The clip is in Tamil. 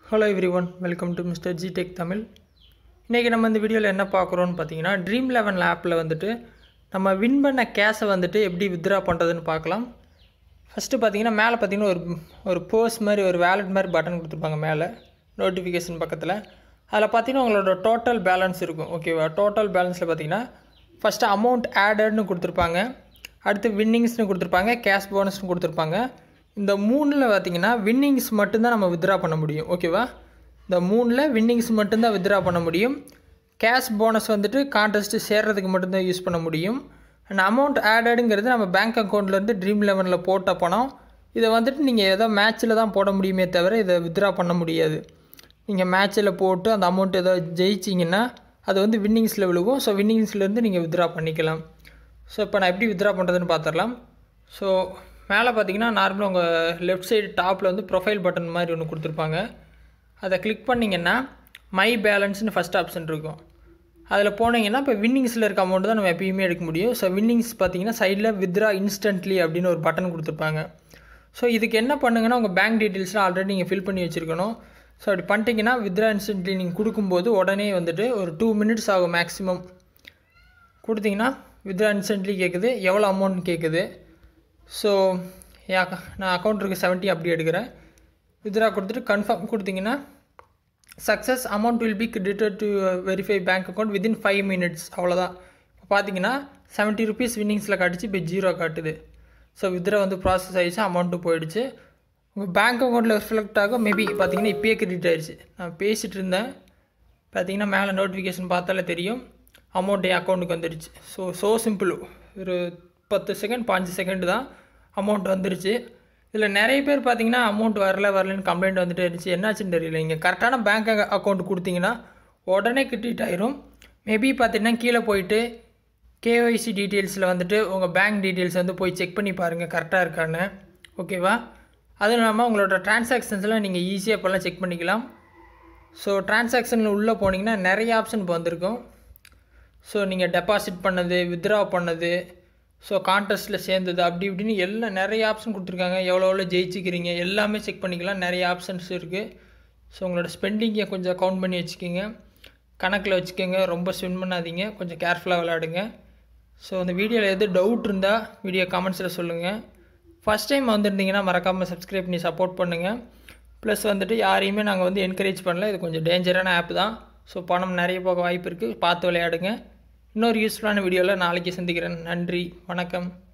Hello everyone, welcome to MR.G Tech Tamil. இன்னைக்கு நம்ம இந்த வீடியோல என்ன பார்க்கறோம்னு பாத்தீங்கன்னா Dream11 ஆப்ல வந்துட்டு நம்ம வின் பண்ண கேஷை வந்துட்டு எப்படி வித்ட்ரா பண்றதுன்னு பார்க்கலாம். ஃபர்ஸ்ட் பாத்தீங்கன்னா மேலே பாத்தீங்கன்னா ஒரு போஸ்ட் மாதிரி ஒரு வாலெட் மாதிரி பட்டன் கொடுத்திருப்பாங்க மேலே நோட்டிஃபிகேஷன் பக்கத்துல. அதுல பாத்தீங்கன்னா உங்களோட டோட்டல் பேலன்ஸ் இருக்கும். ஓகேவா? டோட்டல் பேலன்ஸ்ல பாத்தீங்கன்னா ஃபர்ஸ்ட் அமௌண்ட் ஆடட்னு கொடுத்திருப்பாங்க. அடுத்து வின்னிங்ஸ்னு கொடுத்திருப்பாங்க, கேஷ் போனஸ்னு கொடுத்திருப்பாங்க. இந்த மூணுல பாத்தீங்கன்னா வின்னிங்ஸ் மட்டும் தான் நம்ம வித்ட்ரா பண்ண முடியும். ஓகேவா? இந்த மூணுல வின்னிங்ஸ் மட்டும் தான் வித்ட்ரா பண்ண முடியும். கேஷ் போனஸ் வந்துட்டு கான்டெஸ்ட் சேர்றதுக்கு மட்டும் தான் யூஸ் பண்ண முடியும். அண்ட் அமௌண்ட் ஆடட்ங்கிறது நம்ம பேங்க் அக்கவுண்ட்ல இருந்து Dream11ல போட்ட பணம். இதை வந்துட்டு நீங்க ஏதோ மேட்ச்ல தான் போட முடியுமே தவிர இதை வித்ட்ரா பண்ண முடியாது. நீங்க மேட்ச்ல போட்டு அந்த அமௌண்ட் ஏதோ ஜெயிச்சீங்கன்னா அது வந்து வின்னிங்ஸ்ல விழுகும். ஸோ வின்னிங்ஸ்ல இருந்து நீங்க வித்ட்ரா பண்ணிக்கலாம். ஸோ இப்போ நான் எப்படி வித்ட்ரா பண்ணுறதுன்னு பார்த்துடலாம். ஸோ மேலே பார்த்தீங்கன்னா நார்மலாக உங்கள் லெஃப்ட் சைடு டாப்பில் வந்து ப்ரொஃபைல் பட்டன் மாதிரி ஒன்று கொடுத்துருப்பாங்க. அதை கிளிக் பண்ணிங்கன்னா மை பேலன்ஸ்னு ஃபஸ்ட் ஆப்ஷன் இருக்கும். அதில் போனீங்கன்னா இப்போ வின்னிங்ஸில் இருக்க அமௌண்ட் தான் நம்ம எப்பயுமே எடுக்க முடியும். ஸோ வின்னிங்ஸ் பார்த்தீங்கன்னா சைடில் வித்ட்ரா இன்ஸ்டன்ட்லி அப்படின்னு ஒரு பட்டன் கொடுத்துருப்பாங்க. ஸோ இதுக்கு என்ன பண்ணுங்கன்னா உங்கள் பேங்க் டீட்டெயில்ஸ்லாம் ஆல்ரெடி நீங்கள் ஃபில் பண்ணி வச்சுருக்கணும். ஸோ அப்படி பண்ணிட்டீங்கன்னா வித்ட்ரா இன்ஸ்டன்ட்லி நீங்கள் கொடுக்கும்போது உடனே வந்துட்டு ஒரு 2 minutes ஆகும் மேக்ஸிமம். கொடுத்தீங்கன்னா வித்ட்ரா இன்ஸ்டன்ட்லி கேட்குது, எவ்வளோ அமௌண்ட் கேட்குது. ஸோ நான் அக்கௌண்ட் இருக்குது 70 அப்படி எடுக்கிறேன். வித்ட்ரா கொடுத்துட்டு கன்ஃபார்ம் கொடுத்தீங்கன்னா success amount will be credited to verify bank account within 5 minutes. அவ்வளோதான். இப்போ பார்த்தீங்கன்னா 70 rupees வின்னிங்ஸில் காட்டுச்சு, இப்போ 0 காட்டுது. ஸோ வித்ட்ரா வந்து ப்ராசஸ் ஆகிடுச்சு, அமௌண்ட்டு போயிடுச்சு. உங்கள் பேங்க் அக்கௌண்ட்டில் ரிஃப்ளெக்ட் ஆகும். மேபி பார்த்தீங்கன்னா இப்போயே கிரெடிட் ஆகிடுச்சு. நான் பேசிகிட்டு இருந்தேன், பார்த்தீங்கன்னா மேலே நோட்டிஃபிகேஷன் பார்த்தாலே தெரியும் அமௌண்ட் என் அக்கௌண்ட்டுக்கு வந்துடுச்சு. So simple. ஒரு 10 செகண்ட் 5 செகண்ட் தான் அமௌண்ட் வந்துருச்சு. இதில் நிறைய பேர் பார்த்தீங்கன்னா அமௌண்ட் வரலன்னு கம்ப்ளைண்ட் வந்துட்டு இருந்துச்சு. என்னாச்சுன்னு தெரியல. நீங்கள் கரெக்டான பேங்க் அக்கௌண்ட் கொடுத்தீங்கன்னா உடனே கிரெடிட் ஆயிரும். மேபி பார்த்தீங்கன்னா கீழே போயிட்டு கேஒய்சி டீட்டெயில்ஸில் வந்துட்டு உங்கள் பேங்க் டீட்டெயில்ஸ் வந்து போய் செக் பண்ணி பாருங்கள் கரெக்டாக இருக்கான்னு. ஓகேவா? அதுவும் இல்லாமல் உங்களோட டிரான்சாக்ஷன்ஸ்லாம் நீங்கள் ஈஸியாக இப்போல்லாம் செக் பண்ணிக்கலாம். ஸோ டிரான்சாக்ஷனில் உள்ளே போனீங்கன்னா நிறைய ஆப்ஷன் இப்போ வந்திருக்கும். ஸோ நீங்கள் டெபாசிட் பண்ணது, வித்ட்ரா பண்ணது, ஸோ கான்டெஸ்ட்டில் சேர்ந்தது, அப்படி இப்படின்னு எல்லாம் நிறைய ஆப்ஷன் கொடுத்துருக்காங்க. எவ்வளோ ஜெயிச்சிக்கிறீங்க எல்லாமே செக் பண்ணிக்கலாம். நிறைய ஆப்ஷன்ஸ் இருக்குது. ஸோ உங்களோட ஸ்பெண்டிங்கை கொஞ்சம் கவுண்ட் பண்ணி வச்சுக்கோங்க, கணக்கில் வச்சுக்கோங்க. ரொம்ப ஸ்பெண்ட் பண்ணாதீங்க, கொஞ்சம் கேர்ஃபுல்லாக விளையாடுங்க. ஸோ அந்த வீடியோவில் எது டவுட் இருந்தால் வீடியோ கமெண்ட்ஸில் சொல்லுங்கள். ஃபஸ்ட் டைம் வந்திருந்தீங்கன்னா மறக்காமல் சப்ஸ்கிரைப் பண்ணி சப்போர்ட் பண்ணுங்கள். ப்ளஸ் வந்துட்டு யாரையுமே நாங்கள் வந்து என்கரேஜ் பண்ணல. இது கொஞ்சம் டேஞ்சரான ஆப் தான். ஸோ பணம் நிறைய போக வாய்ப்பு இருக்குது, பார்த்து விளையாடுங்க. இன்னொரு யூஸ்ஃபுல்லான வீடியோவில் நாளைக்கு சந்திக்கிறேன். நன்றி, வணக்கம்.